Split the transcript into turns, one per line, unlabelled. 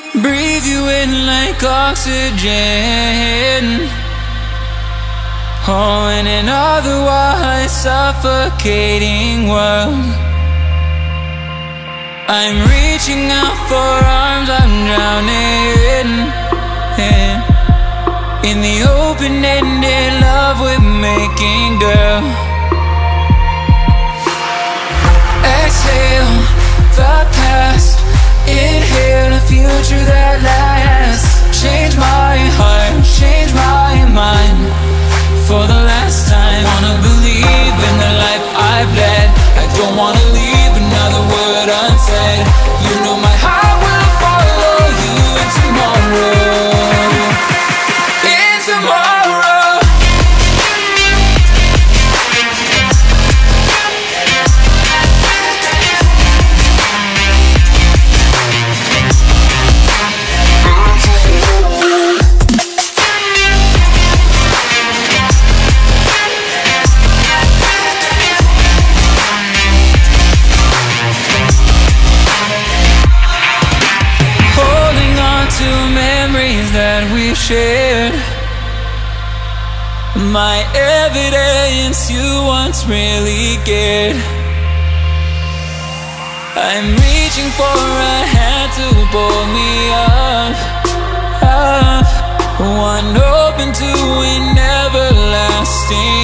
breathe you in like oxygen. Oh, in an otherwise suffocating world, I'm reaching out for arms, I'm drowning in the open-ended love we're making, girl. Exhale the past, inhale a future that lasts. Change my heart, change my mind for the last time. Wanna believe in the life I've led. I don't wanna leave another word unsaid. You know my heart will follow you in tomorrow. In tomorrow. That we shared, my evidence you once really cared. I'm reaching for a hand to pull me up, up, one open to an everlasting